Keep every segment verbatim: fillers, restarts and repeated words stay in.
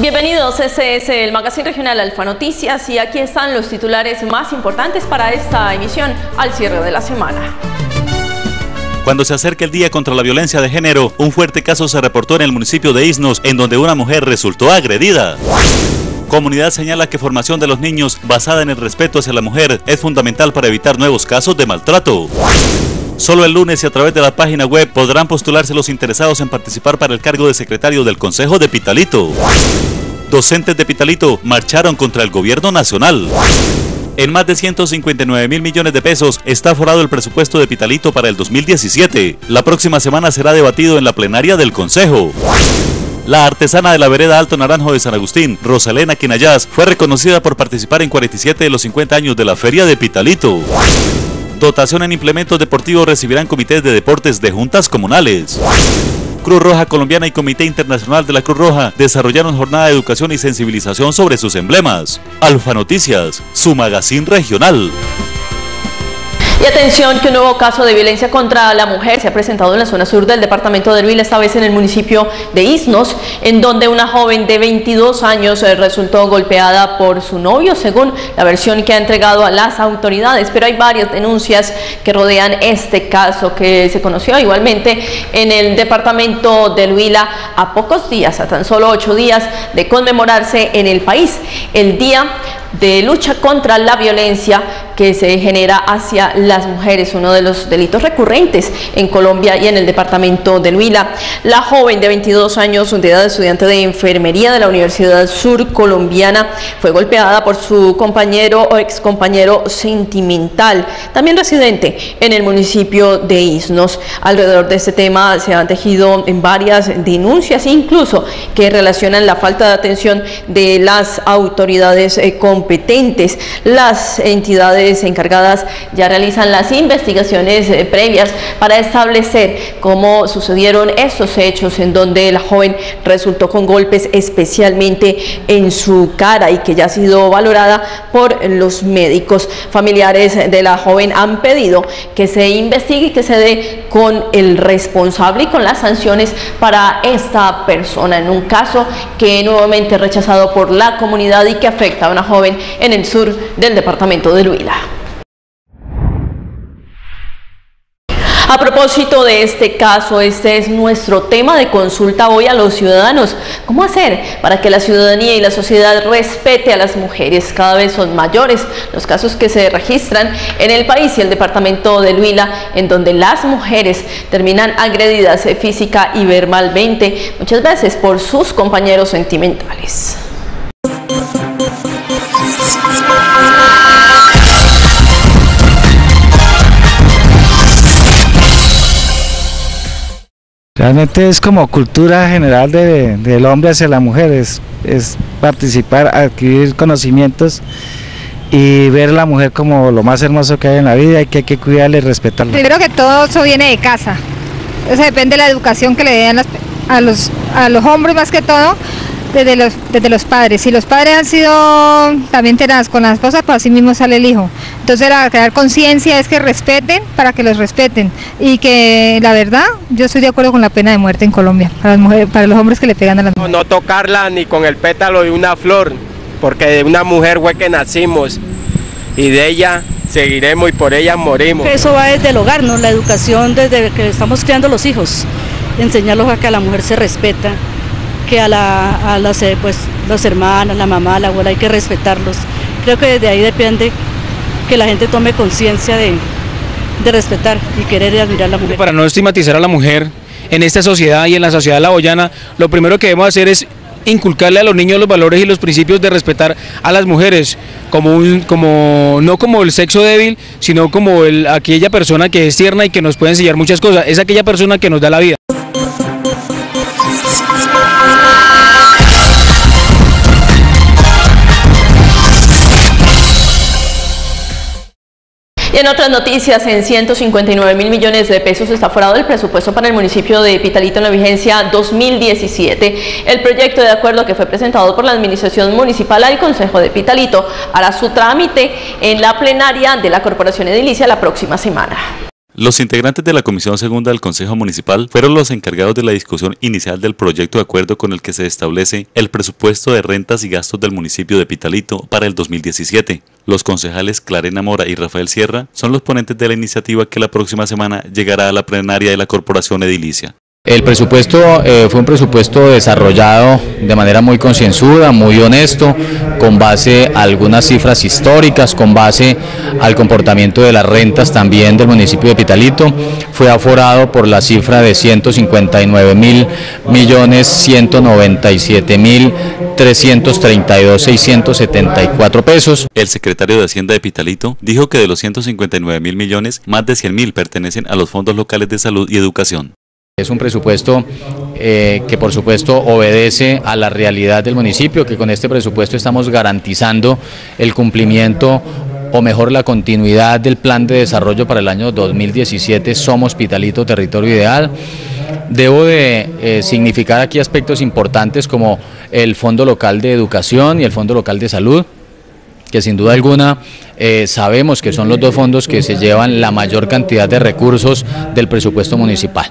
Bienvenidos, este es el Magazine Regional Alfa Noticias y aquí están los titulares más importantes para esta emisión al cierre de la semana. Cuando se acerca el Día contra la Violencia de Género, un fuerte caso se reportó en el municipio de Isnos, en donde una mujer resultó agredida. Comunidad señala que formación de los niños basada en el respeto hacia la mujer es fundamental para evitar nuevos casos de maltrato. Solo el lunes y a través de la página web podrán postularse los interesados en participar para el cargo de secretario del Consejo de Pitalito. Docentes de Pitalito marcharon contra el gobierno nacional. En más de ciento cincuenta y nueve mil millones de pesos está aforado el presupuesto de Pitalito para el dos mil diecisiete. La próxima semana será debatido en la plenaria del Consejo. La artesana de la vereda Alto Naranjo de San Agustín, Rosalena Quinayás, fue reconocida por participar en cuarenta y siete de los cincuenta años de la Feria de Pitalito. Dotación en implementos deportivos recibirán comités de deportes de juntas comunales. Cruz Roja Colombiana y Comité Internacional de la Cruz Roja desarrollaron jornada de educación y sensibilización sobre sus emblemas. Alfa Noticias, su magazine regional. Y atención que un nuevo caso de violencia contra la mujer se ha presentado en la zona sur del departamento del Huila, esta vez en el municipio de Isnos, en donde una joven de veintidós años resultó golpeada por su novio, según la versión que ha entregado a las autoridades. Pero hay varias denuncias que rodean este caso, que se conoció igualmente en el departamento del Huila a pocos días, a tan solo ocho días de conmemorarse en el país el Día de Lucha contra la Violencia que se genera hacia las mujeres, uno de los delitos recurrentes en Colombia y en el departamento del Huila. La joven de veintidós años, de edad, estudiante de enfermería de la Universidad Sur Colombiana, fue golpeada por su compañero o ex compañero sentimental, también residente en el municipio de Isnos. Alrededor de este tema se han tejido en varias denuncias, incluso que relacionan la falta de atención de las autoridades eh, competentes. Las entidades encargadas ya realizan las investigaciones eh, previas para establecer cómo sucedieron estos hechos en donde la joven resultó con golpes especialmente en su cara y que ya ha sido valorada por los médicos. Familiares de la joven han pedido que se investigue y que se dé con el responsable y con las sanciones para esta persona, en un caso que nuevamente es rechazado por la comunidad y que afecta a una joven en el sur del departamento del Huila. A propósito de este caso, este es nuestro tema de consulta hoy a los ciudadanos. ¿Cómo hacer para que la ciudadanía y la sociedad respete a las mujeres? Cada vez son mayores los casos que se registran en el país y el departamento del Huila, en donde las mujeres terminan agredidas física y verbalmente, muchas veces por sus compañeros sentimentales. Realmente es como cultura general de, del hombre hacia la mujer, es, es participar, adquirir conocimientos y ver a la mujer como lo más hermoso que hay en la vida y que hay que cuidarla y respetarla. Primero que todo eso viene de casa, eso depende de la educación que le den las, a, los, a los hombres más que todo, desde los, desde los padres. Si los padres han sido también tenaz con las esposas, pues así mismo sale el hijo. Entonces la crear conciencia es que respeten para que los respeten y que la verdad, yo estoy de acuerdo con la pena de muerte en Colombia, para las mujeres, para los hombres que le pegan a las mujeres. No, no tocarla ni con el pétalo de una flor, porque de una mujer fue que nacimos y de ella seguiremos y por ella morimos. Eso va desde el hogar, ¿no? La educación desde que estamos criando los hijos, enseñarlos a que a la mujer se respeta, que a, la, a las, pues, las hermanas, la mamá, la abuela hay que respetarlos. Creo que desde ahí depende que la gente tome conciencia de, de respetar y querer y admirar a la mujer. Para no estigmatizar a la mujer en esta sociedad y en la sociedad laboyana, lo primero que debemos hacer es inculcarle a los niños los valores y los principios de respetar a las mujeres, como un, como, no como el sexo débil, sino como el, aquella persona que es tierna y que nos puede enseñar muchas cosas, es aquella persona que nos da la vida. Y en otras noticias, en ciento cincuenta y nueve mil millones de pesos está aforado el presupuesto para el municipio de Pitalito en la vigencia dos mil diecisiete. El proyecto de acuerdo que fue presentado por la administración municipal al Consejo de Pitalito hará su trámite en la plenaria de la Corporación Edilicia la próxima semana. Los integrantes de la Comisión Segunda del Consejo Municipal fueron los encargados de la discusión inicial del proyecto de acuerdo con el que se establece el presupuesto de rentas y gastos del municipio de Pitalito para el dos mil diecisiete. Los concejales Clarena Mora y Rafael Sierra son los ponentes de la iniciativa que la próxima semana llegará a la plenaria de la Corporación Edilicia. El presupuesto eh, fue un presupuesto desarrollado de manera muy concienzuda, muy honesto, con base a algunas cifras históricas, con base al comportamiento de las rentas también del municipio de Pitalito. Fue aforado por la cifra de ciento cincuenta y nueve mil millones ciento noventa y siete mil trescientos treinta y dos mil seiscientos setenta y cuatro pesos. El secretario de Hacienda de Pitalito dijo que de los ciento cincuenta y nueve mil millones, más de cien mil pertenecen a los fondos locales de salud y educación. Es un presupuesto eh, que por supuesto obedece a la realidad del municipio, que con este presupuesto estamos garantizando el cumplimiento o mejor la continuidad del plan de desarrollo para el año dos mil diecisiete, Somos Pitalito, Territorio Ideal. Debo de eh, significar aquí aspectos importantes como el Fondo Local de Educación y el Fondo Local de Salud, que sin duda alguna eh, sabemos que son los dos fondos que se llevan la mayor cantidad de recursos del presupuesto municipal.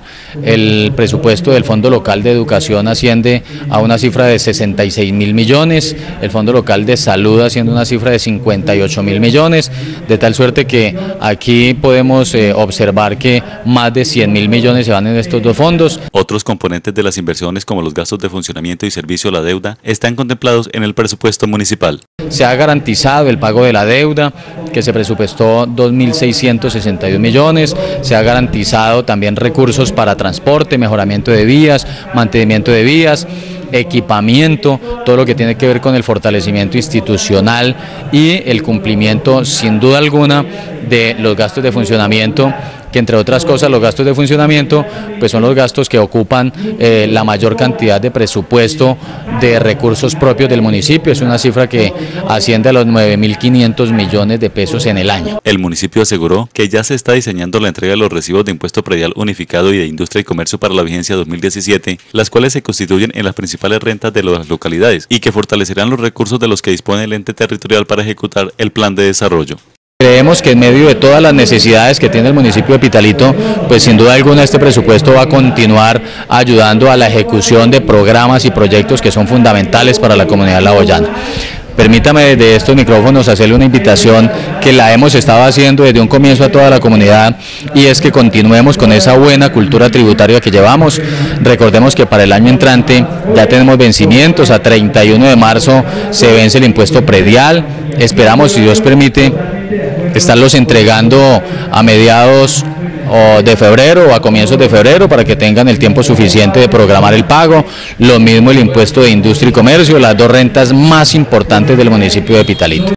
El presupuesto del Fondo Local de Educación asciende a una cifra de sesenta y seis mil millones, el Fondo Local de Salud asciende a una cifra de cincuenta y ocho mil millones, de tal suerte que aquí podemos eh, observar que más de cien mil millones se van en estos dos fondos. Otros componentes de las inversiones como los gastos de funcionamiento y servicio a la deuda están contemplados en el presupuesto municipal. Se ha garantizado el pago de la deuda, que se presupuestó dos mil seiscientos sesenta y dos millones, se ha garantizado también recursos para transporte, mejoramiento de vías, mantenimiento de vías, equipamiento, todo lo que tiene que ver con el fortalecimiento institucional y el cumplimiento sin duda alguna de los gastos de funcionamiento, que entre otras cosas los gastos de funcionamiento pues son los gastos que ocupan eh, la mayor cantidad de presupuesto de recursos propios del municipio. Es una cifra que asciende a los nueve mil quinientos millones de pesos en el año. El municipio aseguró que ya se está diseñando la entrega de los recibos de impuesto predial unificado y de industria y comercio para la vigencia dos mil diecisiete, las cuales se constituyen en las principales rentas de las localidades y que fortalecerán los recursos de los que dispone el ente territorial para ejecutar el plan de desarrollo. Creemos que en medio de todas las necesidades que tiene el municipio de Pitalito, pues sin duda alguna este presupuesto va a continuar ayudando a la ejecución de programas y proyectos que son fundamentales para la comunidad laboyana. Permítame desde estos micrófonos hacerle una invitación que la hemos estado haciendo desde un comienzo a toda la comunidad, y es que continuemos con esa buena cultura tributaria que llevamos. Recordemos que para el año entrante ya tenemos vencimientos, a treinta y uno de marzo se vence el impuesto predial, esperamos, si Dios permite, estarlos entregando a mediados de febrero o a comienzos de febrero para que tengan el tiempo suficiente de programar el pago. Lo mismo el impuesto de industria y comercio, las dos rentas más importantes del municipio de Pitalito.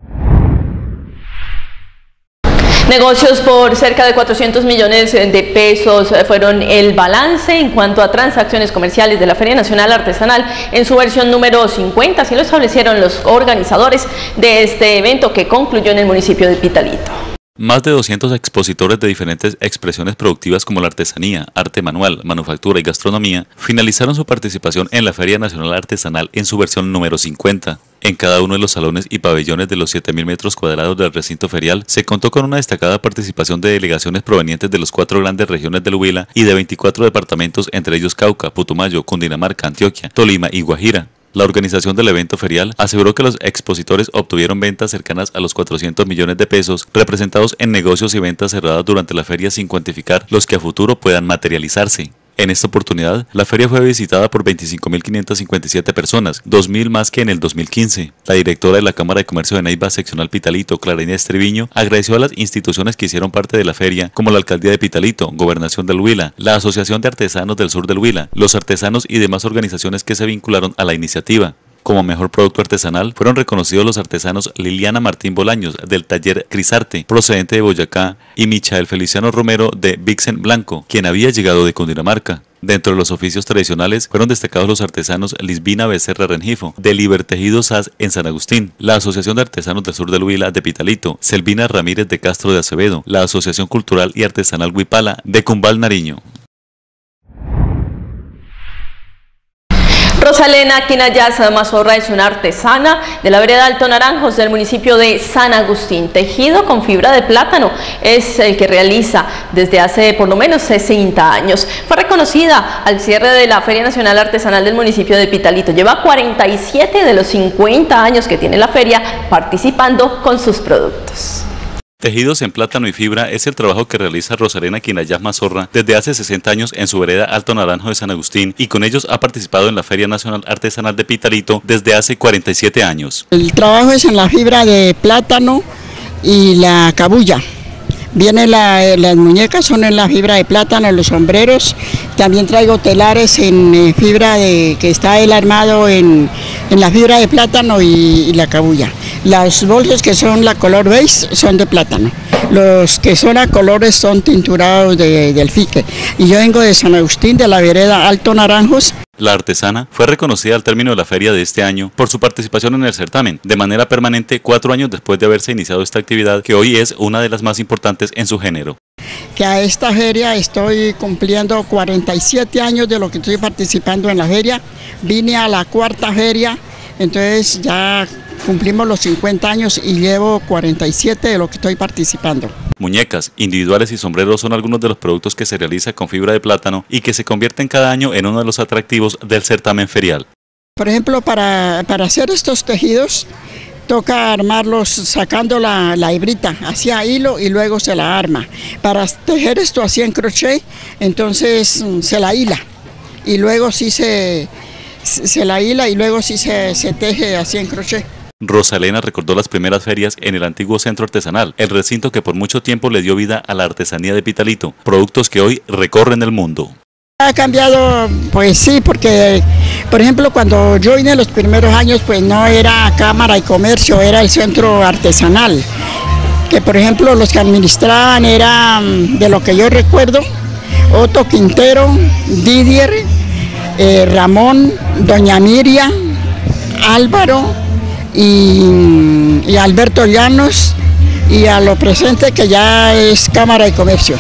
Negocios por cerca de cuatrocientos millones de pesos fueron el balance en cuanto a transacciones comerciales de la Feria Nacional Artesanal en su versión número cincuenta, así lo establecieron los organizadores de este evento que concluyó en el municipio de Pitalito. Más de doscientos expositores de diferentes expresiones productivas como la artesanía, arte manual, manufactura y gastronomía finalizaron su participación en la Feria Nacional Artesanal en su versión número cincuenta. En cada uno de los salones y pabellones de los siete mil metros cuadrados del recinto ferial se contó con una destacada participación de delegaciones provenientes de las cuatro grandes regiones del Huila y de veinticuatro departamentos, entre ellos Cauca, Putumayo, Cundinamarca, Antioquia, Tolima y Guajira. La organización del evento ferial aseguró que los expositores obtuvieron ventas cercanas a los cuatrocientos millones de pesos, representados en negocios y ventas cerradas durante la feria sin cuantificar los que a futuro puedan materializarse. En esta oportunidad, la feria fue visitada por veinticinco mil quinientas cincuenta y siete personas, dos mil más que en el dos mil quince. La directora de la Cámara de Comercio de Neiva Seccional Pitalito, Clara Inés Treviño, agradeció a las instituciones que hicieron parte de la feria, como la Alcaldía de Pitalito, Gobernación del Huila, la Asociación de Artesanos del Sur del Huila, los artesanos y demás organizaciones que se vincularon a la iniciativa. Como mejor producto artesanal fueron reconocidos los artesanos Liliana Martín Bolaños del taller Crisarte, procedente de Boyacá, y Michael Feliciano Romero de Vixen Blanco, quien había llegado de Cundinamarca. Dentro de los oficios tradicionales fueron destacados los artesanos Lisbina Becerra Rengifo, de Libertejido S A S en San Agustín, la Asociación de Artesanos del Sur del Huila de Pitalito, Selvina Ramírez de Castro de Acevedo, la Asociación Cultural y Artesanal Huipala de Cumbal Nariño. Rosalena Quinayas Mazorra es una artesana de la vereda Alto Naranjos del municipio de San Agustín. Tejido con fibra de plátano es el que realiza desde hace por lo menos sesenta años. Fue reconocida al cierre de la Feria Nacional Artesanal del municipio de Pitalito. Lleva cuarenta y siete de los cincuenta años que tiene la feria participando con sus productos. Tejidos en plátano y fibra es el trabajo que realiza Rosalena Quinayas Mazorra desde hace sesenta años en su vereda Alto Naranjo de San Agustín, y con ellos ha participado en la Feria Nacional Artesanal de Pitalito desde hace cuarenta y siete años. El trabajo es en la fibra de plátano y la cabuya. Viene la, las muñecas son en la fibra de plátano, los sombreros. También traigo telares en eh, fibra de que está el armado en, en la fibra de plátano y, y la cabuya. Las bolsas que son la color beige son de plátano. Los que son a colores son tinturados de, del fique. Y yo vengo de San Agustín, de la vereda Alto Naranjos. La artesana fue reconocida al término de la feria de este año por su participación en el certamen, de manera permanente cuatro años después de haberse iniciado esta actividad, que hoy es una de las más importantes en su género. Que a esta feria estoy cumpliendo cuarenta y siete años de lo que estoy participando en la feria. Vine a la cuarta feria, entonces ya cumplimos los cincuenta años y llevo cuarenta y siete de lo que estoy participando. Muñecas, individuales y sombreros son algunos de los productos que se realiza con fibra de plátano y que se convierten cada año en uno de los atractivos del certamen ferial. Por ejemplo, para, para hacer estos tejidos toca armarlos sacando la, la hebrita hacia hilo y luego se la arma. Para tejer esto así en crochet, entonces se la hila y luego sí se, se la hila y luego sí se, se teje así en crochet. Rosalena recordó las primeras ferias en el antiguo centro artesanal, el recinto que por mucho tiempo le dio vida a la artesanía de Pitalito, productos que hoy recorren el mundo. Ha cambiado, pues sí, porque por ejemplo cuando yo vine en los primeros años pues no era Cámara y Comercio, era el centro artesanal, que por ejemplo los que administraban eran, de lo que yo recuerdo, Otto Quintero, Didier, eh, Ramón, Doña Miria, Álvaro y, y Alberto Llanos, y a lo presente que ya es Cámara de Comercio.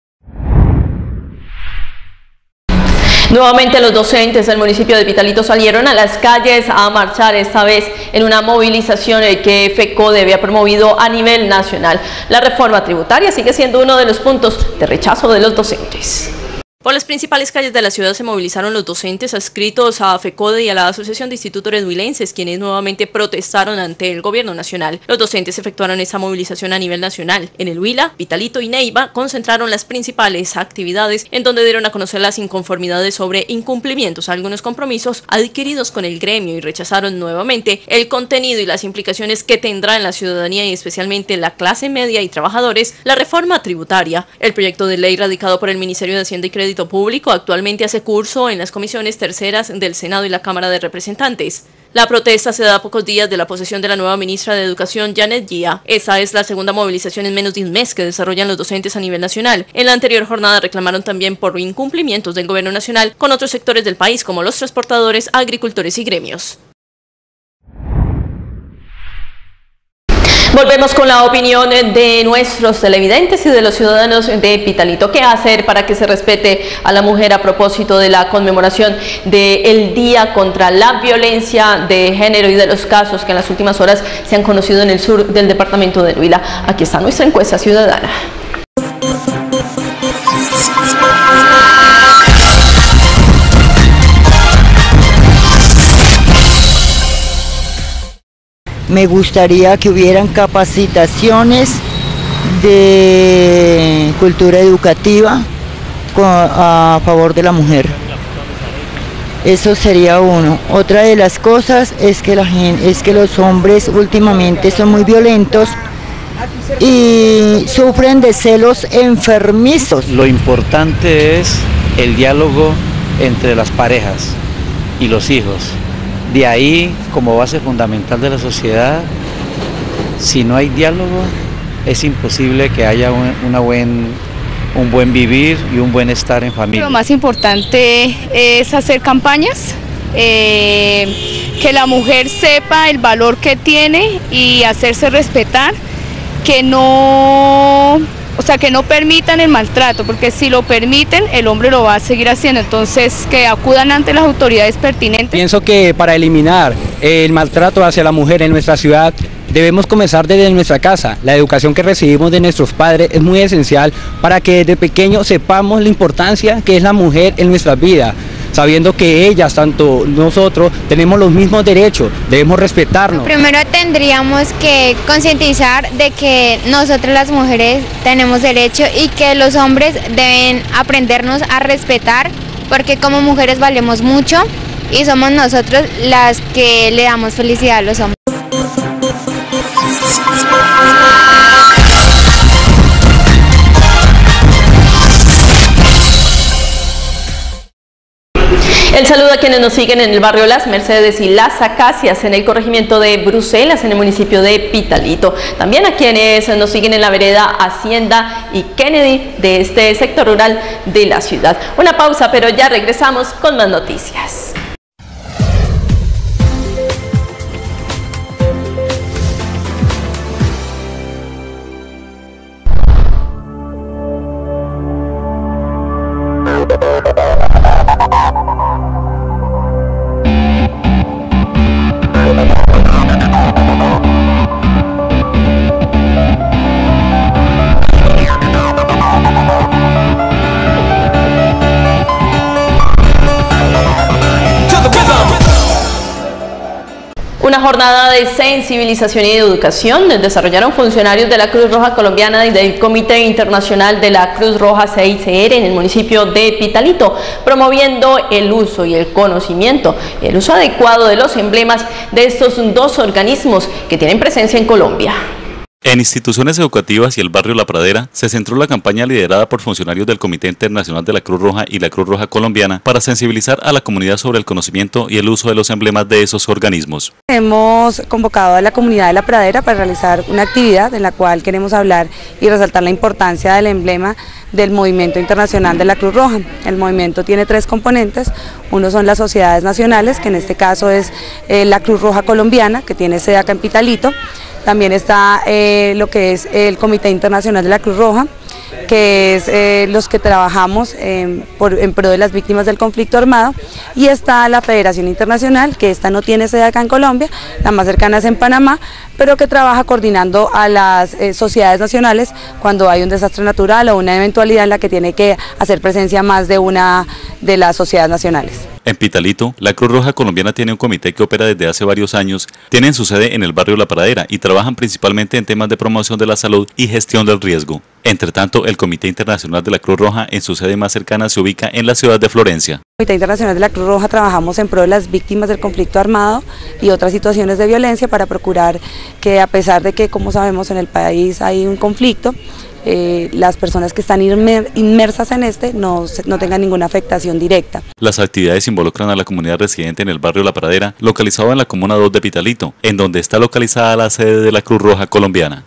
Nuevamente los docentes del municipio de Pitalito salieron a las calles a marchar, esta vez en una movilización que FECODE había promovido a nivel nacional. La reforma tributaria sigue siendo uno de los puntos de rechazo de los docentes. Por las principales calles de la ciudad se movilizaron los docentes adscritos a FECODE y a la Asociación de Institutos Reduilenses, quienes nuevamente protestaron ante el gobierno nacional. Los docentes efectuaron esta movilización a nivel nacional. En el Huila, Pitalito y Neiva concentraron las principales actividades, en donde dieron a conocer las inconformidades sobre incumplimientos a algunos compromisos adquiridos con el gremio, y rechazaron nuevamente el contenido y las implicaciones que tendrá en la ciudadanía y especialmente en la clase media y trabajadores la reforma tributaria. El proyecto de ley radicado por el Ministerio de Hacienda y Crédito Público actualmente hace curso en las comisiones terceras del Senado y la Cámara de Representantes. La protesta se da a pocos días de la posesión de la nueva ministra de Educación, Janet Gia. Esa es la segunda movilización en menos de un mes que desarrollan los docentes a nivel nacional. En la anterior jornada reclamaron también por incumplimientos del gobierno nacional con otros sectores del país, como los transportadores, agricultores y gremios. Volvemos con la opinión de nuestros televidentes y de los ciudadanos de Pitalito. ¿Qué hacer para que se respete a la mujer a propósito de la conmemoración del Día contra la Violencia de Género y de los casos que en las últimas horas se han conocido en el sur del departamento del Huila? Aquí está nuestra encuesta ciudadana. Me gustaría que hubieran capacitaciones de cultura educativa a favor de la mujer. Eso sería uno. Otra de las cosas es que, la gente, es que los hombres últimamente son muy violentos y sufren de celos enfermizos. Lo importante es el diálogo entre las parejas y los hijos. De ahí, como base fundamental de la sociedad, si no hay diálogo, es imposible que haya un, una buen, un buen vivir y un buen estar en familia. Lo más importante es hacer campañas, eh, que la mujer sepa el valor que tiene y hacerse respetar, que no o sea, que no permitan el maltrato, porque si lo permiten, el hombre lo va a seguir haciendo, entonces que acudan ante las autoridades pertinentes. Pienso que para eliminar el maltrato hacia la mujer en nuestra ciudad, debemos comenzar desde nuestra casa. La educación que recibimos de nuestros padres es muy esencial para que desde pequeños sepamos la importancia que es la mujer en nuestras vidas, sabiendo que ellas, tanto nosotros, tenemos los mismos derechos, debemos respetarnos. Primero tendríamos que concientizar de que nosotros las mujeres tenemos derecho y que los hombres deben aprendernos a respetar, porque como mujeres valemos mucho y somos nosotros las que le damos felicidad a los hombres. El saludo a quienes nos siguen en el barrio Las Mercedes y Las Acacias, en el corregimiento de Bruselas, en el municipio de Pitalito. También a quienes nos siguen en la vereda Hacienda y Kennedy de este sector rural de la ciudad. Una pausa, pero ya regresamos con más noticias. Una jornada de sensibilización y de educación desarrollaron funcionarios de la Cruz Roja Colombiana y del Comité Internacional de la Cruz Roja C I C R en el municipio de Pitalito, promoviendo el uso y el conocimiento y el uso adecuado de los emblemas de estos dos organismos que tienen presencia en Colombia. En instituciones educativas y el barrio La Pradera se centró la campaña liderada por funcionarios del Comité Internacional de la Cruz Roja y la Cruz Roja Colombiana para sensibilizar a la comunidad sobre el conocimiento y el uso de los emblemas de esos organismos. Hemos convocado a la comunidad de La Pradera para realizar una actividad en la cual queremos hablar y resaltar la importancia del emblema del Movimiento Internacional de la Cruz Roja. El movimiento tiene tres componentes: uno son las sociedades nacionales, que en este caso es eh, la Cruz Roja Colombiana, que tiene sede acá en Pitalito. También está eh, lo que es el Comité Internacional de la Cruz Roja, que es eh, los que trabajamos eh, por, en pro de las víctimas del conflicto armado, y está la Federación Internacional, que esta no tiene sede acá en Colombia, la más cercana es en Panamá, pero que trabaja coordinando a las eh, sociedades nacionales cuando hay un desastre natural o una eventualidad en la que tiene que hacer presencia más de una de las sociedades nacionales. En Pitalito, la Cruz Roja Colombiana tiene un comité que opera desde hace varios años, tienen su sede en el barrio La Pradera y trabajan principalmente en temas de promoción de la salud y gestión del riesgo. Entre tanto, el Comité Internacional de la Cruz Roja en su sede más cercana se ubica en la ciudad de Florencia. En el Comité Internacional de la Cruz Roja trabajamos en pro de las víctimas del conflicto armado y otras situaciones de violencia para procurar que, a pesar de que, como sabemos, en el país hay un conflicto, Eh, las personas que están inmersas en este no, no tengan ninguna afectación directa. Las actividades involucran a la comunidad residente en el barrio La Pradera, localizado en la comuna dos de Pitalito, en donde está localizada la sede de la Cruz Roja Colombiana.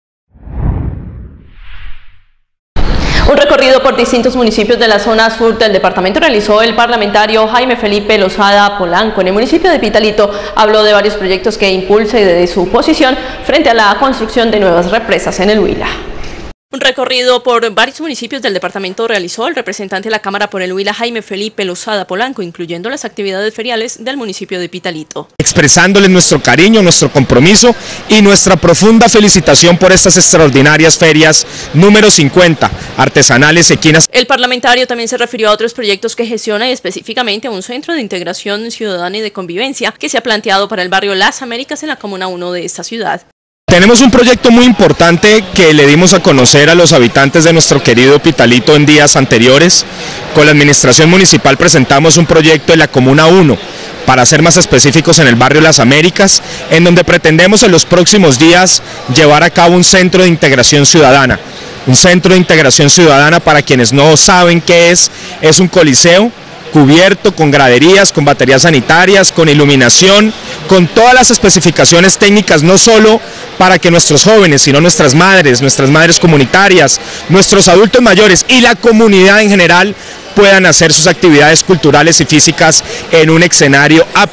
Un recorrido por distintos municipios de la zona sur del departamento realizó el parlamentario Jaime Felipe Lozada Polanco. En el municipio de Pitalito habló de varios proyectos que impulsa y de su posición frente a la construcción de nuevas represas en el Huila. Un recorrido por varios municipios del departamento realizó el representante de la Cámara por el Huila, Jaime Felipe Lozada Polanco, incluyendo las actividades feriales del municipio de Pitalito. Expresándole nuestro cariño, nuestro compromiso y nuestra profunda felicitación por estas extraordinarias ferias número cincuenta, artesanales equinas. El parlamentario también se refirió a otros proyectos que gestiona y específicamente a un centro de integración ciudadana y de convivencia que se ha planteado para el barrio Las Américas en la comuna uno de esta ciudad. Tenemos un proyecto muy importante que le dimos a conocer a los habitantes de nuestro querido Pitalito en días anteriores. Con la administración municipal presentamos un proyecto en la Comuna uno, para ser más específicos en el barrio Las Américas, en donde pretendemos en los próximos días llevar a cabo un centro de integración ciudadana. Un centro de integración ciudadana, para quienes no saben qué es, es un coliseo cubierto con graderías, con baterías sanitarias, con iluminación, con todas las especificaciones técnicas, no solo para que nuestros jóvenes, sino nuestras madres, nuestras madres comunitarias, nuestros adultos mayores y la comunidad en general puedan hacer sus actividades culturales y físicas en un escenario apto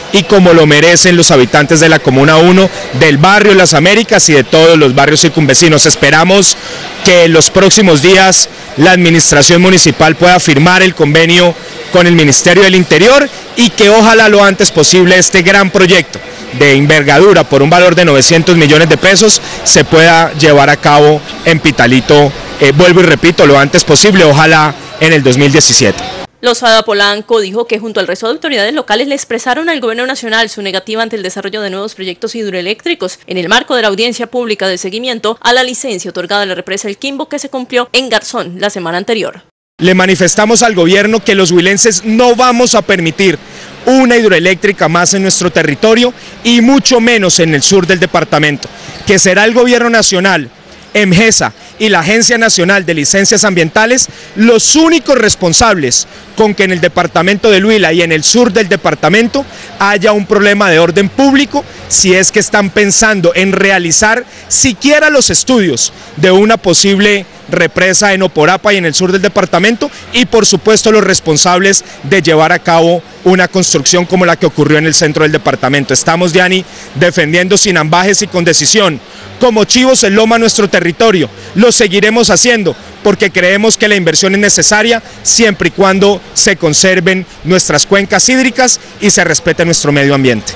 y como lo merecen los habitantes de la Comuna uno, del barrio Las Américas y de todos los barrios circunvecinos. Esperamos que en los próximos días la administración municipal pueda firmar el convenio con el Ministerio del Interior y que ojalá lo antes posible este gran proyecto de envergadura por un valor de novecientos millones de pesos se pueda llevar a cabo en Pitalito, eh, vuelvo y repito, lo antes posible, ojalá en el dos mil diecisiete. Lozada Polanco dijo que junto al resto de autoridades locales le expresaron al gobierno nacional su negativa ante el desarrollo de nuevos proyectos hidroeléctricos en el marco de la audiencia pública de seguimiento a la licencia otorgada a la represa El Quimbo que se cumplió en Garzón la semana anterior. Le manifestamos al gobierno que los huilenses no vamos a permitir una hidroeléctrica más en nuestro territorio y mucho menos en el sur del departamento, que será el gobierno nacional, EMGESA y la Agencia Nacional de Licencias Ambientales los únicos responsables con que en el departamento del Huila y en el sur del departamento haya un problema de orden público si es que están pensando en realizar siquiera los estudios de una posible represa en Oporapa y en el sur del departamento y por supuesto los responsables de llevar a cabo una construcción como la que ocurrió en el centro del departamento. Estamos, Diani, defendiendo sin ambajes y con decisión, como chivos en loma nuestro territorio. Lo seguiremos haciendo porque creemos que la inversión es necesaria siempre y cuando se conserven nuestras cuencas hídricas y se respete nuestro medio ambiente.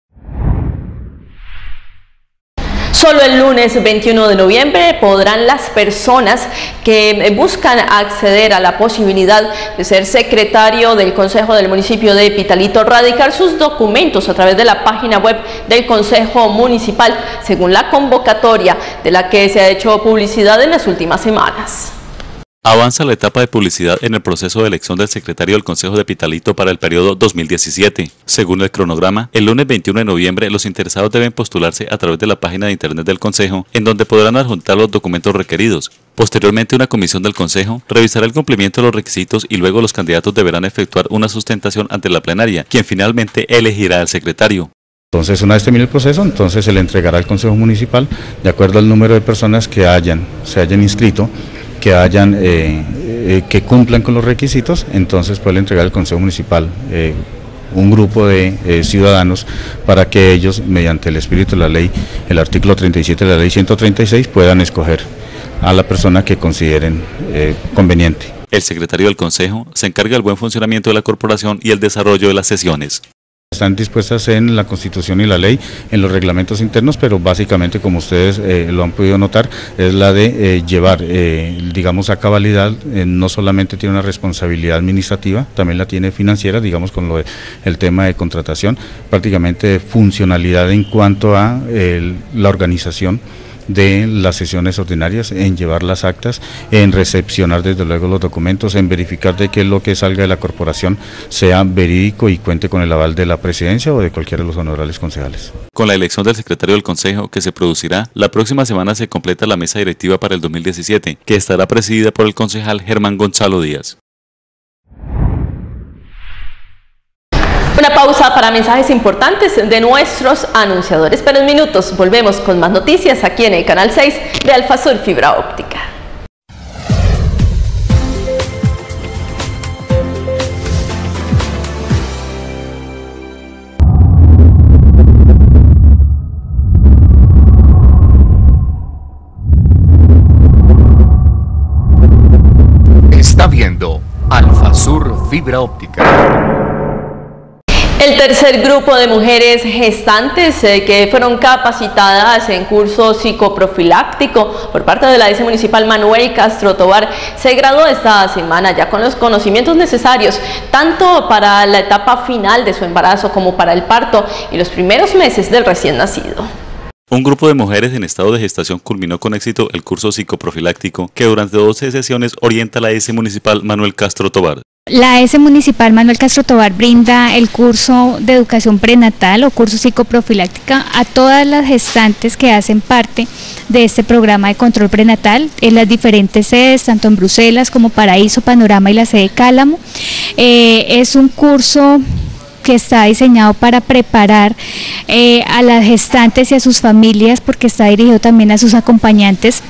Solo el lunes veintiuno de noviembre podrán las personas que buscan acceder a la posibilidad de ser secretario del Consejo del municipio de Pitalito radicar sus documentos a través de la página web del Consejo Municipal, según la convocatoria de la que se ha hecho publicidad en las últimas semanas. Avanza la etapa de publicidad en el proceso de elección del secretario del Consejo de Pitalito para el periodo dos mil diecisiete. Según el cronograma, el lunes veintiuno de noviembre los interesados deben postularse a través de la página de internet del Consejo, en donde podrán adjuntar los documentos requeridos. Posteriormente, una comisión del Consejo revisará el cumplimiento de los requisitos y luego los candidatos deberán efectuar una sustentación ante la plenaria, quien finalmente elegirá al secretario. Entonces, una vez termine el proceso, entonces se le entregará al Consejo Municipal de acuerdo al número de personas que hayan, se hayan inscrito, que hayan, eh, eh, que cumplan con los requisitos, entonces puede entregar al Consejo Municipal eh, un grupo de eh, ciudadanos para que ellos, mediante el espíritu de la ley, el artículo treinta y siete de la ley ciento treinta y seis, puedan escoger a la persona que consideren eh, conveniente. El secretario del Consejo se encarga del buen funcionamiento de la corporación y el desarrollo de las sesiones. Están dispuestas en la Constitución y la ley, en los reglamentos internos, pero básicamente, como ustedes eh, lo han podido notar, es la de eh, llevar, eh, digamos, a cabalidad, eh, no solamente tiene una responsabilidad administrativa, también la tiene financiera, digamos, con lo de, el tema de contratación, prácticamente funcionalidad en cuanto a eh, la organización de las sesiones ordinarias, en llevar las actas, en recepcionar desde luego los documentos, en verificar de que lo que salga de la corporación sea verídico y cuente con el aval de la presidencia o de cualquiera de los honorables concejales. Con la elección del secretario del Consejo que se producirá, la próxima semana se completa la mesa directiva para el dos mil diecisiete, que estará presidida por el concejal Germán Gonzalo Díaz. Una pausa para mensajes importantes de nuestros anunciadores, pero en minutos volvemos con más noticias aquí en el canal seis de Alfasur Fibra Óptica. Está viendo Alfasur Fibra Óptica. El tercer grupo de mujeres gestantes eh, que fueron capacitadas en curso psicoprofiláctico por parte de la A S Municipal Manuel Castro Tovar se graduó esta semana ya con los conocimientos necesarios tanto para la etapa final de su embarazo como para el parto y los primeros meses del recién nacido. Un grupo de mujeres en estado de gestación culminó con éxito el curso psicoprofiláctico que durante doce sesiones orienta la A S Municipal Manuel Castro Tovar. La A S Municipal Manuel Castro Tovar brinda el curso de educación prenatal o curso psicoprofiláctica a todas las gestantes que hacen parte de este programa de control prenatal en las diferentes sedes, tanto en Bruselas como Paraíso, Panorama y la sede Cálamo. Eh, es un curso que está diseñado para preparar eh, a las gestantes y a sus familias, porque está dirigido también a sus acompañantes,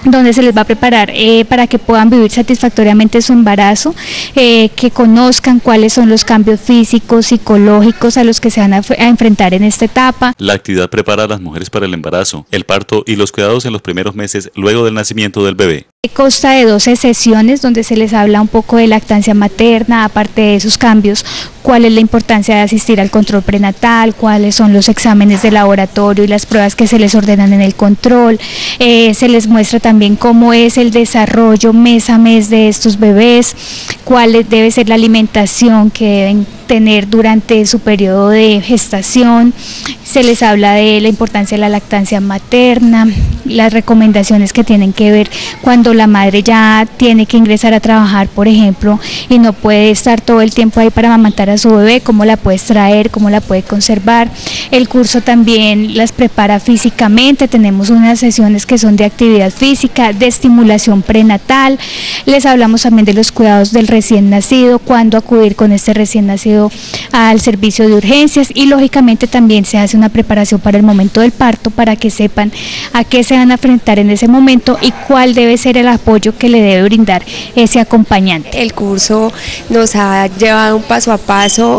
donde se les va a preparar eh, para que puedan vivir satisfactoriamente su embarazo, eh, que conozcan cuáles son los cambios físicos, psicológicos a los que se van a, a enfrentar en esta etapa. La actividad prepara a las mujeres para el embarazo, el parto y los cuidados en los primeros meses luego del nacimiento del bebé. Consta de doce sesiones donde se les habla un poco de lactancia materna, aparte de esos cambios, cuál es la importancia de asistir al control prenatal, cuáles son los exámenes de laboratorio y las pruebas que se les ordenan en el control, eh, se les muestra también cómo es el desarrollo mes a mes de estos bebés, cuál debe ser la alimentación que deben tener durante su periodo de gestación, se les habla de la importancia de la lactancia materna, las recomendaciones que tienen que ver cuando la madre ya tiene que ingresar a trabajar, por ejemplo, y no puede estar todo el tiempo ahí para amamantar a su bebé, cómo la puede extraer, cómo la puede conservar. El curso también las prepara físicamente, tenemos unas sesiones que son de actividad física, de estimulación prenatal, les hablamos también de los cuidados del recién nacido, cuándo acudir con este recién nacido al servicio de urgencias y lógicamente también se hace una preparación para el momento del parto para que sepan a qué se van a enfrentar en ese momento y cuál debe ser el apoyo que le debe brindar ese acompañante. El curso nos ha llevado un paso a paso,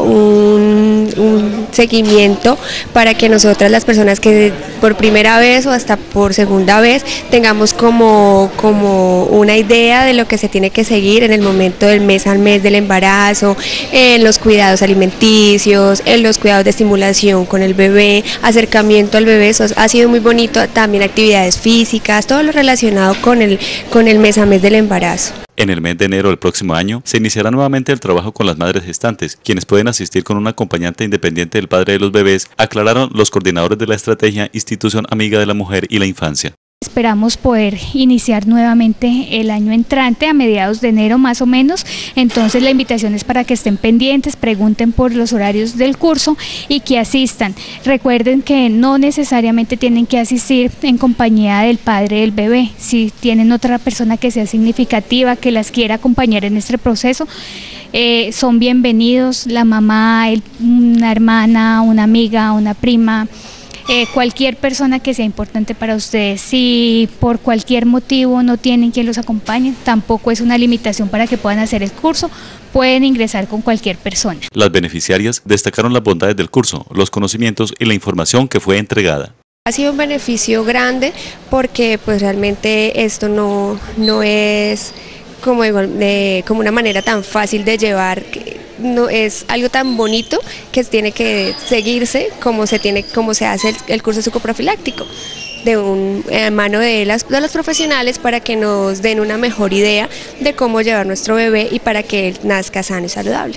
un, un seguimiento para que nosotras, las personas que por primera vez o hasta por segunda vez tengamos como, como una idea de lo que se tiene que seguir en el momento del mes al mes del embarazo, en los cuidados alimenticios, en los cuidados de estimulación con el bebé, acercamiento al bebé. Eso ha sido muy bonito, también actividades físicas, todo lo relacionado con el, con el mes a mes del embarazo. En el mes de enero del próximo año se iniciará nuevamente el trabajo con las madres gestantes, quienes pueden asistir con un acompañante independiente del padre de los bebés, aclararon los coordinadores de la estrategia Institución Amiga de la Mujer y la Infancia. Esperamos poder iniciar nuevamente el año entrante a mediados de enero más o menos, entonces la invitación es para que estén pendientes, pregunten por los horarios del curso y que asistan. Recuerden que no necesariamente tienen que asistir en compañía del padre del bebé, si tienen otra persona que sea significativa, que las quiera acompañar en este proceso, eh, son bienvenidos, la mamá, el, una hermana, una amiga, una prima, Eh, cualquier persona que sea importante para ustedes. Si por cualquier motivo no tienen quien los acompañe, tampoco es una limitación para que puedan hacer el curso, pueden ingresar con cualquier persona. Las beneficiarias destacaron las bondades del curso, los conocimientos y la información que fue entregada. Ha sido un beneficio grande porque pues realmente esto no, no es como, igual, de, como una manera tan fácil de llevar. No es algo tan bonito que tiene que seguirse como se tiene, como se hace el, el curso psicoprofiláctico de un eh, mano de las de los profesionales para que nos den una mejor idea de cómo llevar nuestro bebé y para que él nazca sano y saludable.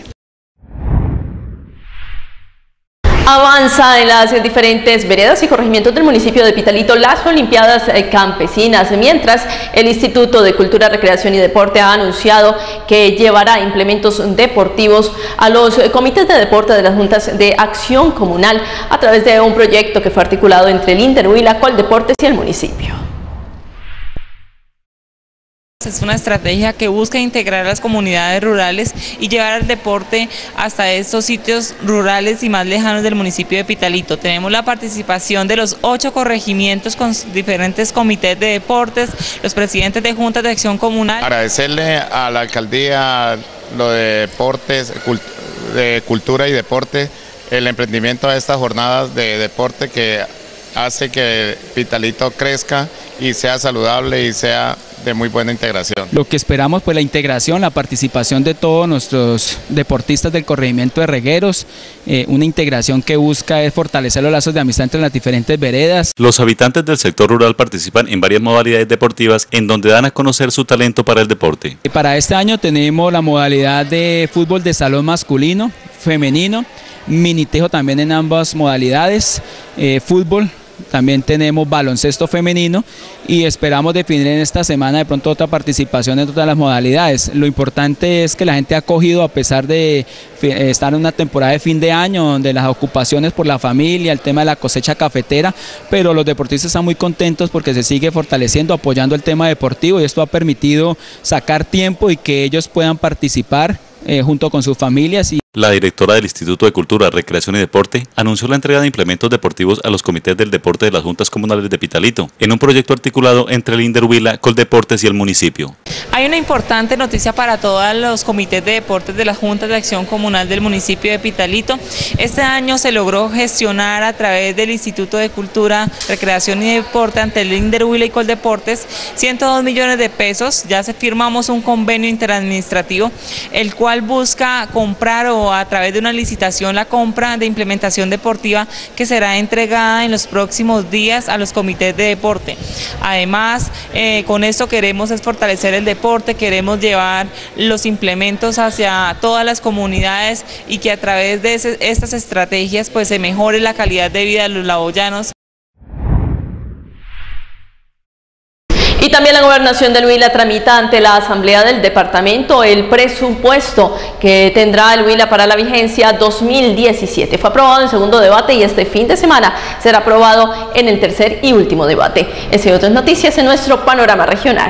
Avanza en las diferentes veredas y corregimientos del municipio de Pitalito las Olimpiadas Campesinas, mientras el Instituto de Cultura, Recreación y Deporte ha anunciado que llevará implementos deportivos a los comités de deporte de las juntas de acción comunal a través de un proyecto que fue articulado entre el Interhuila, Coldeportes y el municipio. Es una estrategia que busca integrar a las comunidades rurales y llevar el deporte hasta estos sitios rurales y más lejanos del municipio de Pitalito. Tenemos la participación de los ocho corregimientos con diferentes comités de deportes, los presidentes de juntas de acción comunal. Agradecerle a la alcaldía lo de deportes, cult de cultura y deporte, el emprendimiento de estas jornadas de deporte que hace que Pitalito crezca y sea saludable y sea de muy buena integración. Lo que esperamos, pues la integración, la participación de todos nuestros deportistas del corregimiento de Regueros, eh, una integración que busca es fortalecer los lazos de amistad entre las diferentes veredas. Los habitantes del sector rural participan en varias modalidades deportivas en donde dan a conocer su talento para el deporte. Para este año tenemos la modalidad de fútbol de salón masculino, femenino, minitejo también en ambas modalidades, eh, fútbol. También tenemos baloncesto femenino y esperamos definir en esta semana de pronto otra participación en todas las modalidades. Lo importante es que la gente ha acogido a pesar de estar en una temporada de fin de año donde las ocupaciones por la familia, el tema de la cosecha cafetera, pero los deportistas están muy contentos porque se sigue fortaleciendo, apoyando el tema deportivo y esto ha permitido sacar tiempo y que ellos puedan participar eh, junto con sus familias. Y La directora del Instituto de Cultura, Recreación y Deporte anunció la entrega de implementos deportivos a los comités del deporte de las juntas comunales de Pitalito, en un proyecto articulado entre el Inderhuila, Coldeportes y el municipio. Hay una importante noticia para todos los comités de deportes de las juntas de acción comunal del municipio de Pitalito. Este año se logró gestionar a través del Instituto de Cultura, Recreación y Deporte ante el Inderhuila y Coldeportes ciento dos millones de pesos. Ya se firmamos un convenio interadministrativo, el cual busca comprar o a través de una licitación la compra de implementación deportiva que será entregada en los próximos días a los comités de deporte. Además, eh, con esto queremos es fortalecer el deporte, queremos llevar los implementos hacia todas las comunidades y que a través de ese, estas estrategias pues se mejore la calidad de vida de los laboyanos. Y también la Gobernación del Huila tramita ante la Asamblea del Departamento el presupuesto que tendrá el Huila para la vigencia dos mil diecisiete. Fue aprobado en segundo debate y este fin de semana será aprobado en el tercer y último debate. Estas y otras noticias en nuestro panorama regional.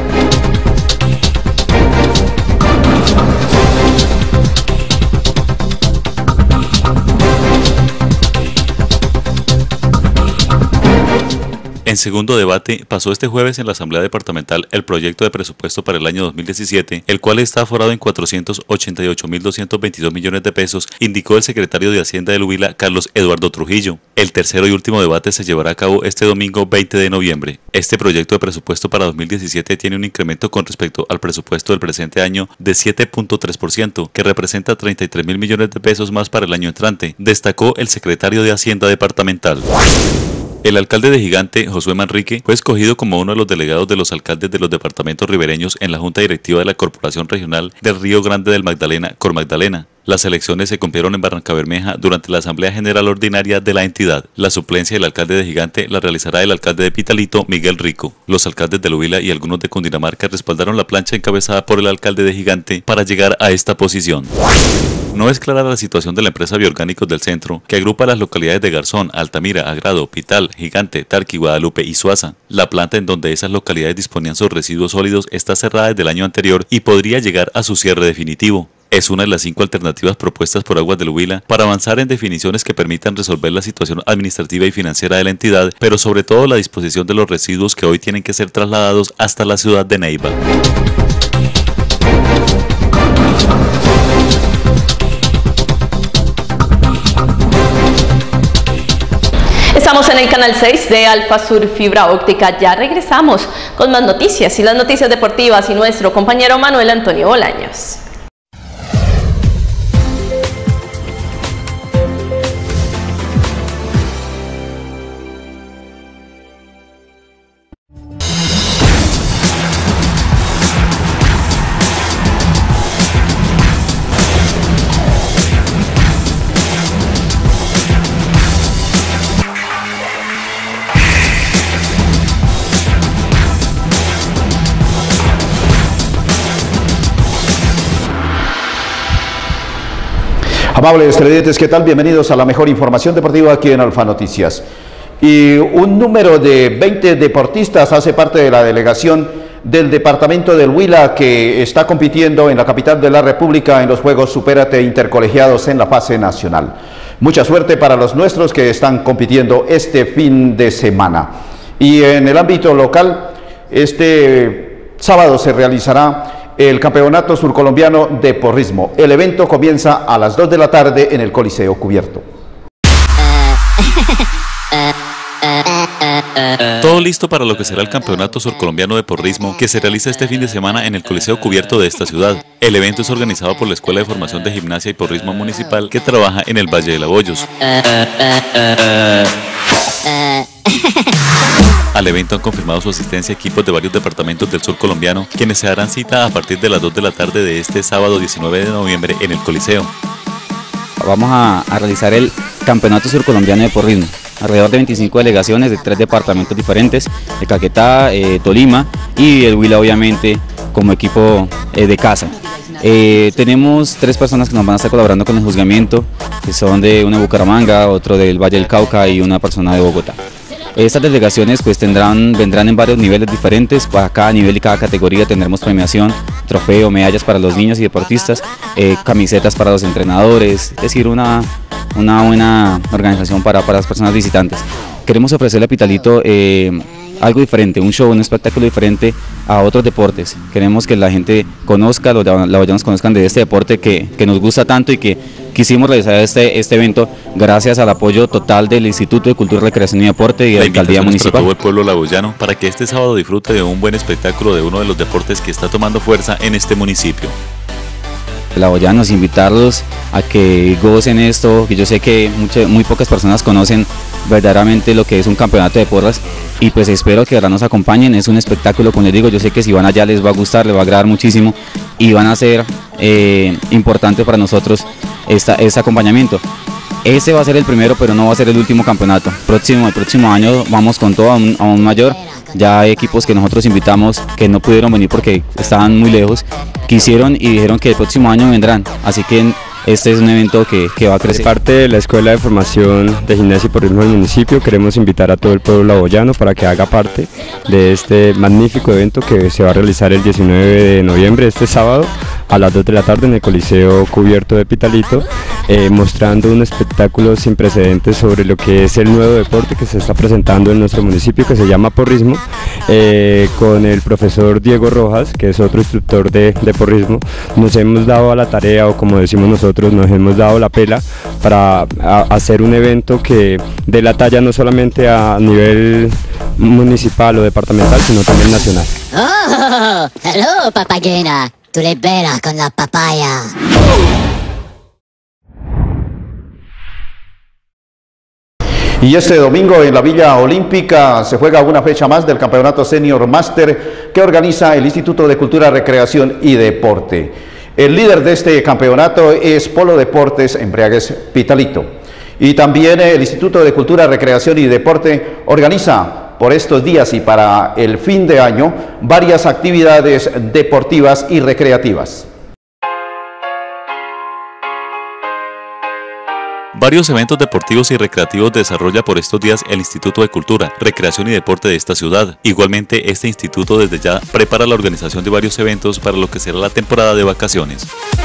En segundo debate, pasó este jueves en la Asamblea Departamental el proyecto de presupuesto para el año dos mil diecisiete, el cual está aforado en cuatrocientos ochenta y ocho mil doscientos veintidós millones de pesos, indicó el secretario de Hacienda del Huila, Carlos Eduardo Trujillo. El tercero y último debate se llevará a cabo este domingo veinte de noviembre. Este proyecto de presupuesto para dos mil diecisiete tiene un incremento con respecto al presupuesto del presente año de siete punto tres por ciento, que representa treinta y tres mil millones de pesos más para el año entrante, destacó el secretario de Hacienda Departamental. El alcalde de Gigante, Josué Manrique, fue escogido como uno de los delegados de los alcaldes de los departamentos ribereños en la Junta Directiva de la Corporación Regional del Río Grande del Magdalena, Cormagdalena. Las elecciones se cumplieron en Barrancabermeja durante la Asamblea General Ordinaria de la entidad. La suplencia del alcalde de Gigante la realizará el alcalde de Pitalito, Miguel Rico. Los alcaldes de Huila y algunos de Cundinamarca respaldaron la plancha encabezada por el alcalde de Gigante para llegar a esta posición. No es clara la situación de la empresa Bioorgánicos del Centro, que agrupa las localidades de Garzón, Altamira, Agrado, Pital, Gigante, Tarqui, Guadalupe y Suaza. La planta en donde esas localidades disponían sus residuos sólidos está cerrada desde el año anterior y podría llegar a su cierre definitivo. Es una de las cinco alternativas propuestas por Aguas del Huila para avanzar en definiciones que permitan resolver la situación administrativa y financiera de la entidad, pero sobre todo la disposición de los residuos que hoy tienen que ser trasladados hasta la ciudad de Neiva. Estamos en el canal seis de Alfasur Fibra Óptica. Ya regresamos con más noticias y las noticias deportivas y nuestro compañero Manuel Antonio Bolaños. Amables televidentes, ¿qué tal? Bienvenidos a la mejor información deportiva aquí en Alfa Noticias. Y un número de veinte deportistas hace parte de la delegación del departamento del Huila que está compitiendo en la capital de la República en los Juegos Supérate Intercolegiados en la fase nacional. Mucha suerte para los nuestros que están compitiendo este fin de semana. Y en el ámbito local, este sábado se realizará el Campeonato Surcolombiano de Porrismo. El evento comienza a las dos de la tarde en el Coliseo Cubierto. Todo listo para lo que será el Campeonato Surcolombiano de Porrismo que se realiza este fin de semana en el Coliseo Cubierto de esta ciudad. El evento es organizado por la Escuela de Formación de Gimnasia y Porrismo Municipal que trabaja en el Valle de Laboyos. Al evento han confirmado su asistencia equipos de varios departamentos del sur colombiano, quienes se darán cita a partir de las dos de la tarde de este sábado diecinueve de noviembre en el Coliseo. Vamos a, a realizar el Campeonato Surcolombiano de Porrismo. Alrededor de veinticinco delegaciones de tres departamentos diferentes, de Caquetá, eh, Tolima y el Huila obviamente como equipo eh, de casa. Eh, tenemos tres personas que nos van a estar colaborando con el juzgamiento, que son de una de Bucaramanga, otro del Valle del Cauca y una persona de Bogotá. Estas delegaciones pues tendrán, vendrán en varios niveles diferentes, para cada nivel y cada categoría tendremos premiación trofeo, medallas para los niños y deportistas, eh, camisetas para los entrenadores, es decir, una, una buena organización para, para las personas visitantes. Queremos ofrecerle a Pitalito eh, algo diferente, un show, un espectáculo diferente a otros deportes. Queremos que la gente conozca, los lavallanos conozcan de este deporte que, que nos gusta tanto y que quisimos realizar este, este evento gracias al apoyo total del Instituto de Cultura, Recreación y Deporte y de la Alcaldía Municipal. Para todo el pueblo laboyano para que este sábado disfrute de un buen espectáculo de uno de los deportes que está tomando fuerza en este municipio. Laboyanos, invitarlos a que gocen esto, que yo sé que muchas, muy pocas personas conocen verdaderamente lo que es un campeonato de porras y pues espero que ahora nos acompañen. Es un espectáculo, como les digo, yo sé que si van allá les va a gustar, les va a agradar muchísimo y van a ser eh, importante para nosotros esta, este acompañamiento. Este va a ser el primero, pero no va a ser el último campeonato. Próximo, el próximo año vamos con todo aún, aún mayor. Ya hay equipos que nosotros invitamos que no pudieron venir porque estaban muy lejos, quisieron y dijeron que el próximo año vendrán, así que este es un evento que, que va a crecer. Parte de la Escuela de Formación de Gimnasia y Porrismo del municipio, queremos invitar a todo el pueblo laboyano para que haga parte de este magnífico evento que se va a realizar el diecinueve de noviembre, este sábado, a las dos de la tarde en el Coliseo Cubierto de Pitalito, eh, mostrando un espectáculo sin precedentes sobre lo que es el nuevo deporte que se está presentando en nuestro municipio, que se llama porrismo, eh, con el profesor Diego Rojas, que es otro instructor de, de porrismo. Nos hemos dado a la tarea, o como decimos nosotros, nos hemos dado la pela para a, hacer un evento que dé la talla no solamente a nivel municipal o departamental, sino también nacional. Oh, hello papayena, tú le veras con la papaya. Y este domingo en la Villa Olímpica se juega una fecha más del Campeonato Senior Master que organiza el Instituto de Cultura, Recreación y Deporte. El líder de este campeonato es Polo Deportes Embriaguez Pitalito. Y también el Instituto de Cultura, Recreación y Deporte organiza por estos días y para el fin de año varias actividades deportivas y recreativas. Varios eventos deportivos y recreativos desarrolla por estos días el Instituto de Cultura, Recreación y Deporte de esta ciudad. Igualmente, este instituto desde ya prepara la organización de varios eventos para lo que será la temporada de vacaciones.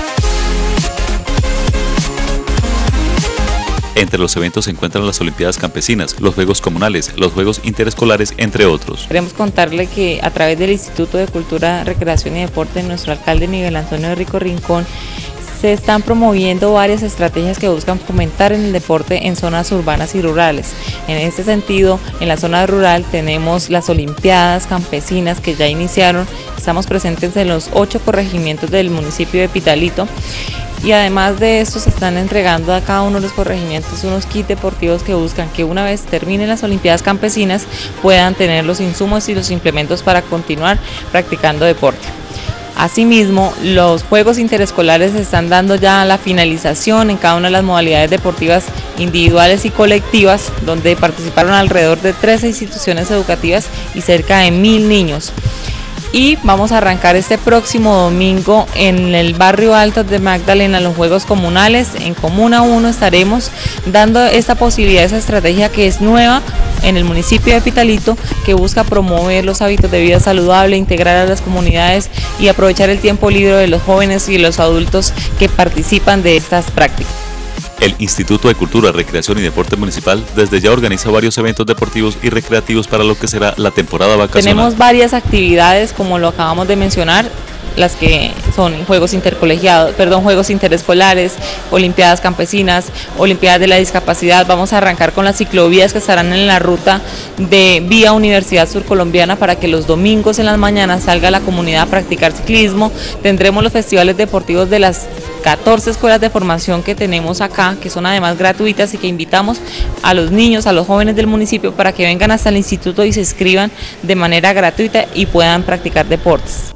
Entre los eventos se encuentran las Olimpiadas Campesinas, los Juegos Comunales, los Juegos Interescolares, entre otros. Queremos contarle que a través del Instituto de Cultura, Recreación y Deporte, nuestro alcalde Miguel Antonio Rico Rincón, se están promoviendo varias estrategias que buscan fomentar en el deporte en zonas urbanas y rurales. En este sentido, en la zona rural tenemos las Olimpiadas Campesinas que ya iniciaron, estamos presentes en los ocho corregimientos del municipio de Pitalito y además de esto se están entregando a cada uno de los corregimientos unos kits deportivos que buscan que una vez terminen las Olimpiadas Campesinas puedan tener los insumos y los implementos para continuar practicando deporte. Asimismo, los Juegos Interescolares están dando ya la finalización en cada una de las modalidades deportivas individuales y colectivas, donde participaron alrededor de trece instituciones educativas y cerca de mil niños. Y vamos a arrancar este próximo domingo en el barrio Alto de Magdalena los Juegos Comunales. En Comuna uno estaremos dando esta posibilidad, esa estrategia que es nueva en el municipio de Pitalito, que busca promover los hábitos de vida saludable, integrar a las comunidades y aprovechar el tiempo libre de los jóvenes y los adultos que participan de estas prácticas. El Instituto de Cultura, Recreación y Deporte Municipal desde ya organiza varios eventos deportivos y recreativos para lo que será la temporada vacacional. Tenemos varias actividades, como lo acabamos de mencionar, las que son Juegos Intercolegiados, perdón, Juegos Interescolares, Olimpiadas Campesinas, Olimpiadas de la Discapacidad. Vamos a arrancar con las ciclovías que estarán en la ruta de Vía Universidad Surcolombiana para que los domingos en las mañanas salga la comunidad a practicar ciclismo. Tendremos los festivales deportivos de las catorce escuelas de formación que tenemos acá, que son además gratuitas y que invitamos a los niños, a los jóvenes del municipio para que vengan hasta el instituto y se inscriban de manera gratuita y puedan practicar deportes.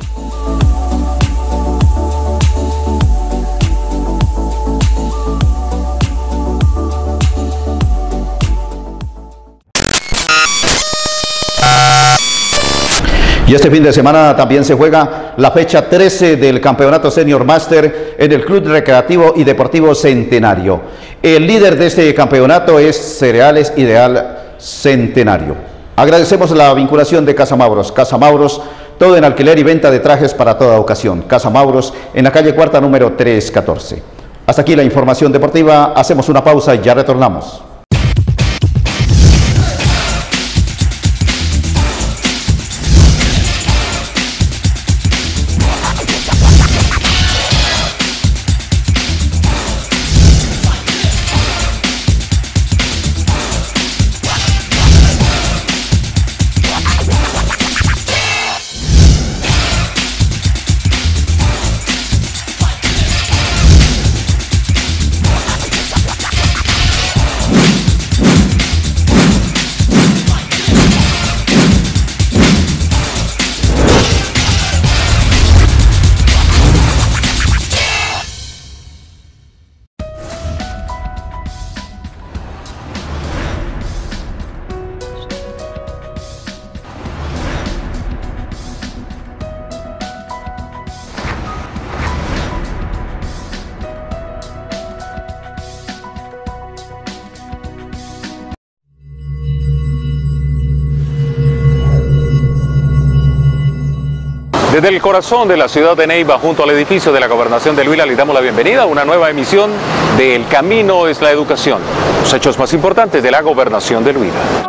Y este fin de semana también se juega la fecha trece del Campeonato Senior Master en el Club Recreativo y Deportivo Centenario. El líder de este campeonato es Cereales Ideal Centenario. Agradecemos la vinculación de Casa Mauros. Casa Mauros todo en alquiler y venta de trajes para toda ocasión. Casa Mauros, en la calle Cuarta, número trescientos catorce. Hasta aquí la información deportiva, hacemos una pausa y ya retornamos. Desde el corazón de la ciudad de Neiva, junto al edificio de la Gobernación del Huila, le damos la bienvenida a una nueva emisión de El Camino es la Educación, los hechos más importantes de la Gobernación del Huila.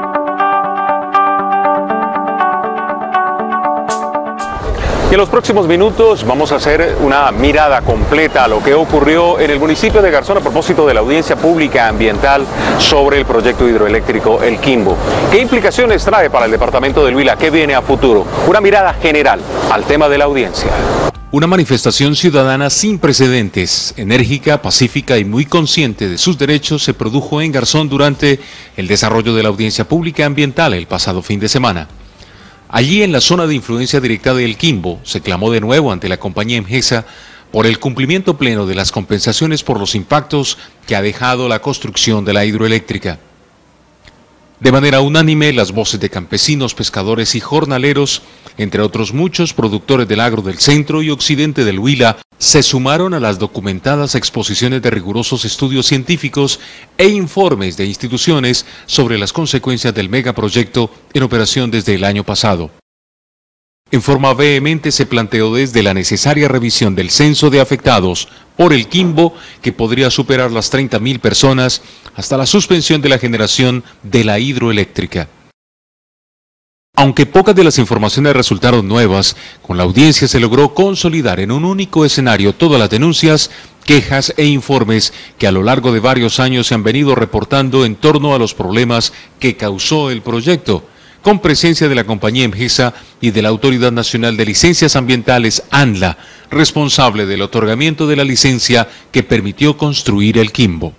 Y en los próximos minutos vamos a hacer una mirada completa a lo que ocurrió en el municipio de Garzón a propósito de la audiencia pública ambiental sobre el proyecto hidroeléctrico El Quimbo. ¿Qué implicaciones trae para el departamento del Huila? ¿Qué viene a futuro? Una mirada general al tema de la audiencia. Una manifestación ciudadana sin precedentes, enérgica, pacífica y muy consciente de sus derechos se produjo en Garzón durante el desarrollo de la audiencia pública ambiental el pasado fin de semana. Allí, en la zona de influencia directa de El Quimbo, se clamó de nuevo ante la compañía Emgesa por el cumplimiento pleno de las compensaciones por los impactos que ha dejado la construcción de la hidroeléctrica. De manera unánime, las voces de campesinos, pescadores y jornaleros, entre otros muchos productores del agro del centro y occidente del Huila, se sumaron a las documentadas exposiciones de rigurosos estudios científicos e informes de instituciones sobre las consecuencias del megaproyecto en operación desde el año pasado. En forma vehemente se planteó desde la necesaria revisión del censo de afectados por el Quimbo, que podría superar las treinta mil personas, hasta la suspensión de la generación de la hidroeléctrica. Aunque pocas de las informaciones resultaron nuevas, con la audiencia se logró consolidar en un único escenario todas las denuncias, quejas e informes que a lo largo de varios años se han venido reportando en torno a los problemas que causó el proyecto, con presencia de la compañía Emgesa y de la Autoridad Nacional de Licencias Ambientales, ANLA, responsable del otorgamiento de la licencia que permitió construir el Quimbo.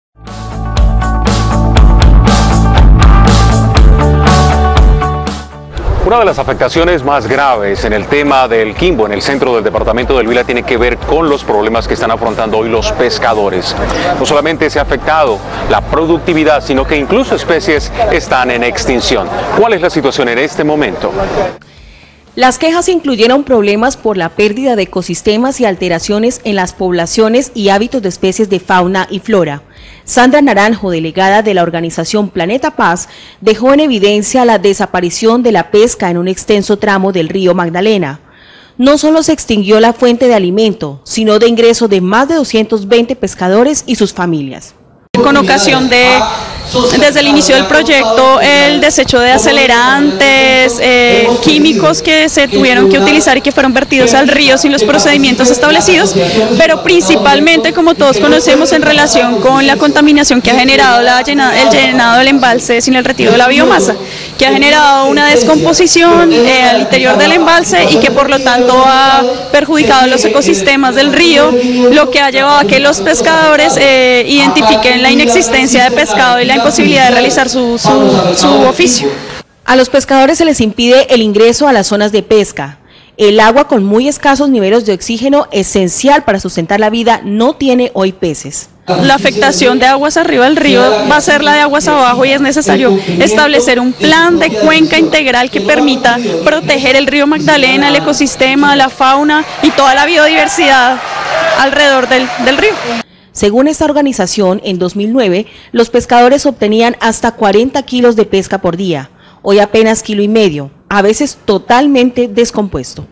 Una de las afectaciones más graves en el tema del Quimbo, en el centro del departamento del Huila, tiene que ver con los problemas que están afrontando hoy los pescadores. No solamente se ha afectado la productividad, sino que incluso especies están en extinción. ¿Cuál es la situación en este momento? Las quejas incluyeron problemas por la pérdida de ecosistemas y alteraciones en las poblaciones y hábitos de especies de fauna y flora. Sandra Naranjo, delegada de la organización Planeta Paz, dejó en evidencia la desaparición de la pesca en un extenso tramo del río Magdalena. No solo se extinguió la fuente de alimento, sino de ingreso de más de doscientos veinte pescadores y sus familias. Con ocasión de, desde el inicio del proyecto, el desecho de acelerantes, eh, químicos que se tuvieron que utilizar y que fueron vertidos al río sin los procedimientos establecidos, pero principalmente, como todos conocemos, en relación con la contaminación que ha generado la llena, el llenado del embalse sin el retiro de la biomasa, que ha generado una descomposición eh, al interior del embalse y que por lo tanto ha perjudicado los ecosistemas del río, lo que ha llevado a que los pescadores eh, identifiquen la inexistencia de pescado y la imposibilidad de realizar su, su, su oficio. A los pescadores se les impide el ingreso a las zonas de pesca. El agua, con muy escasos niveles de oxígeno esencial para sustentar la vida, no tiene hoy peces. La afectación de aguas arriba del río va a ser la de aguas abajo y es necesario establecer un plan de cuenca integral que permita proteger el río Magdalena, el ecosistema, la fauna y toda la biodiversidad alrededor del, del río. Según esta organización, en dos mil nueve, los pescadores obtenían hasta cuarenta kilos de pesca por día, hoy apenas kilo y medio. a veces totalmente descompuesto.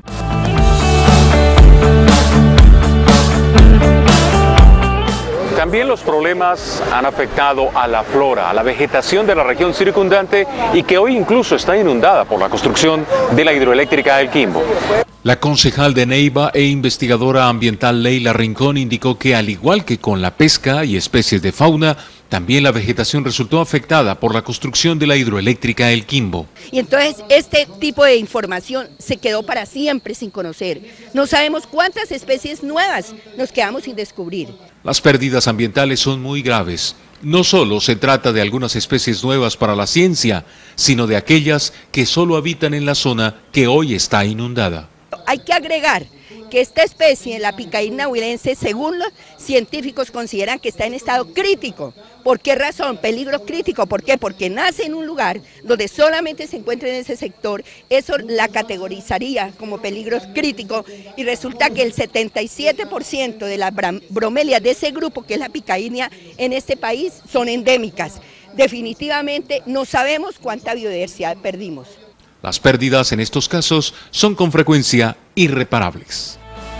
También los problemas han afectado a la flora, a la vegetación de la región circundante y que hoy incluso está inundada por la construcción de la hidroeléctrica El Quimbo. La concejal de Neiva e investigadora ambiental Leila Rincón indicó que al igual que con la pesca y especies de fauna, también la vegetación resultó afectada por la construcción de la hidroeléctrica El Quimbo. Y entonces este tipo de información se quedó para siempre sin conocer. No sabemos cuántas especies nuevas nos quedamos sin descubrir. Las pérdidas ambientales son muy graves. No solo se trata de algunas especies nuevas para la ciencia, sino de aquellas que solo habitan en la zona que hoy está inundada. Hay que agregar que esta especie, la picaína huilense, según los científicos consideran que está en estado crítico. ¿Por qué razón? Peligro crítico. ¿Por qué? Porque nace en un lugar donde solamente se encuentra en ese sector, eso la categorizaría como peligro crítico y resulta que el setenta y siete por ciento de las bromelias de ese grupo, que es la picaína en este país, son endémicas. Definitivamente no sabemos cuánta biodiversidad perdimos. Las pérdidas en estos casos son con frecuencia irreparables.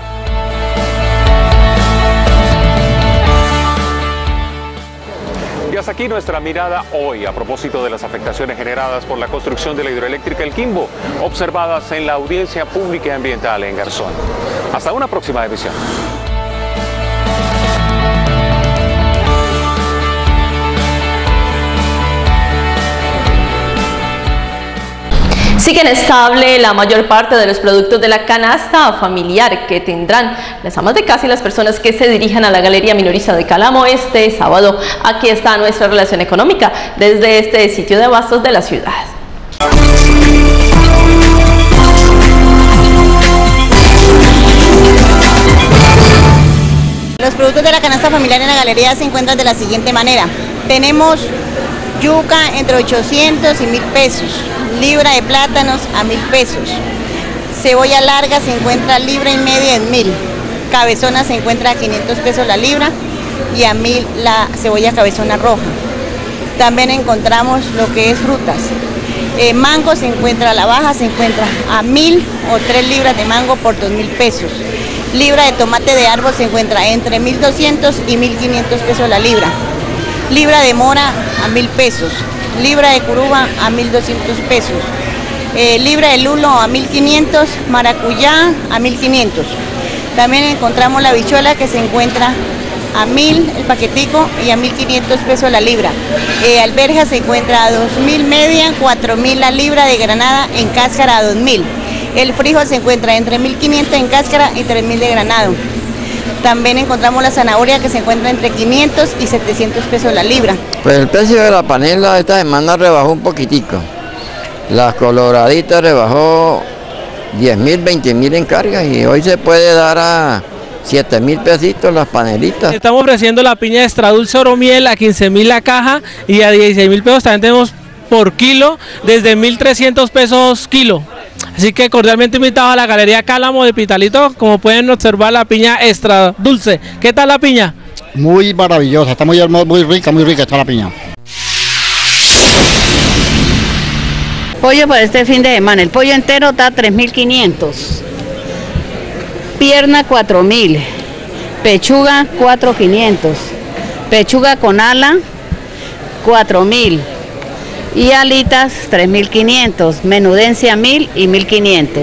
Y hasta aquí nuestra mirada hoy a propósito de las afectaciones generadas por la construcción de la hidroeléctrica El Quimbo, observadas en la audiencia pública y ambiental en Garzón. Hasta una próxima emisión. Siguen estable la mayor parte de los productos de la canasta familiar que tendrán las amas de casa y las personas que se dirijan a la Galería Minorista de Cálamo este sábado. Aquí está nuestra relación económica desde este sitio de abastos de la ciudad. Los productos de la canasta familiar en la galería se encuentran de la siguiente manera. Tenemos yuca entre ochocientos y mil pesos, libra de plátanos a mil pesos, cebolla larga se encuentra libra y media en mil, cabezona se encuentra a quinientos pesos la libra y a mil la cebolla cabezona roja. También encontramos lo que es frutas. Eh, mango se encuentra a la baja, se encuentra a mil o tres libras de mango por dos mil pesos. Libra de tomate de árbol se encuentra entre mil doscientos y mil quinientos pesos la libra. Libra de mora a mil pesos. Libra de curuba a mil doscientos pesos. Eh, libra de lulo a mil quinientos, maracuyá a mil quinientos. También encontramos la habichuela que se encuentra a mil el paquetico y a mil quinientos pesos la libra. Eh, alberja se encuentra a dos mil media, cuatro mil la libra de granada en cáscara a dos mil. El frijol se encuentra entre mil quinientos en cáscara y tres mil de granado. También encontramos la zanahoria que se encuentra entre quinientos y setecientos pesos la libra. Pues el precio de la panela esta semana rebajó un poquitico. Las coloraditas rebajó diez mil, veinte mil en carga y hoy se puede dar a siete mil pesitos las panelitas. Estamos ofreciendo la piña extra dulce oro miel a quince mil la caja y a dieciséis mil pesos también tenemos por kilo desde mil trescientos pesos kilo. Así que cordialmente invitados a la Galería Cálamo de Pitalito, como pueden observar la piña extra dulce. ¿Qué tal la piña? Muy maravillosa, está muy, muy rica, muy rica está la piña. Pollo para este fin de semana, el pollo entero está a tres mil quinientos, pierna cuatro mil, pechuga cuatro mil quinientos, pechuga con ala cuatro mil. Y alitas tres mil quinientos, menudencia mil y mil quinientos.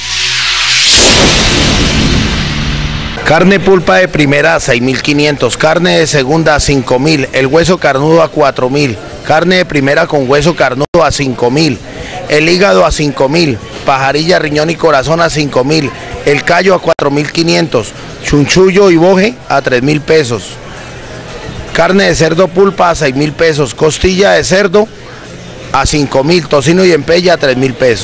Carne pulpa de primera a seis mil quinientos, carne de segunda a cinco mil, el hueso carnudo a cuatro mil, carne de primera con hueso carnudo a cinco mil, el hígado a cinco mil, pajarilla, riñón y corazón a cinco mil, el callo a cuatro mil quinientos, chunchullo y boje a tres mil pesos, carne de cerdo pulpa a seis mil pesos, costilla de cerdo a cinco mil, tocino y empella a tres mil pesos.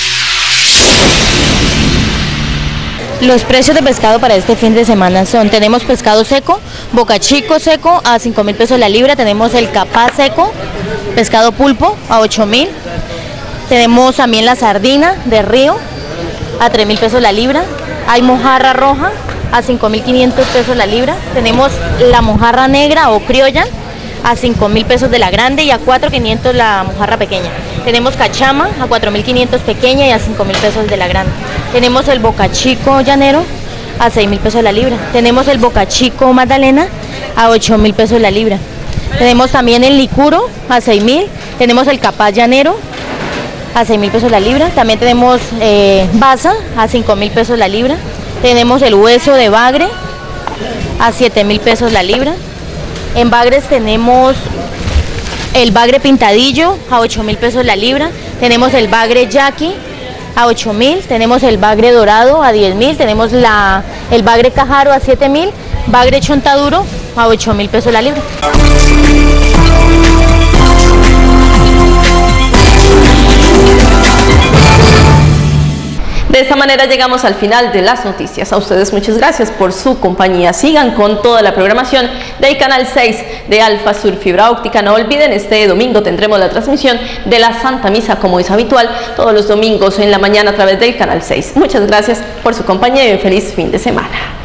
Los precios de pescado para este fin de semana son, tenemos pescado seco, boca chico seco a cinco mil pesos la libra, tenemos el capaz seco, pescado pulpo a ocho mil, tenemos también la sardina de río a tres mil pesos la libra, hay mojarra roja a cinco mil quinientos pesos la libra, tenemos la mojarra negra o criolla a cinco mil pesos de la grande y a cuatro mil quinientos la mojarra pequeña. Tenemos cachama a cuatro mil quinientos pequeña y a cinco mil pesos de la grande. Tenemos el bocachico llanero a seis mil pesos la libra. Tenemos el bocachico magdalena a ocho mil pesos la libra. Tenemos también el licuro a seis mil. Tenemos el capaz llanero a seis mil pesos la libra. También tenemos eh, baza a cinco mil pesos la libra. Tenemos el hueso de bagre a siete mil pesos la libra. En bagres tenemos el bagre pintadillo a ocho mil pesos la libra. Tenemos el bagre yaqui a ocho mil. Tenemos el bagre dorado a diez mil. Tenemos la, el bagre cajaro a siete mil. Bagre chontaduro a ocho mil pesos la libra. De esta manera llegamos al final de las noticias. A ustedes muchas gracias por su compañía. Sigan con toda la programación del Canal seis de Alfa Sur Fibra Óptica. No olviden, este domingo tendremos la transmisión de la Santa Misa, como es habitual, todos los domingos en la mañana a través del Canal seis. Muchas gracias por su compañía y un feliz fin de semana.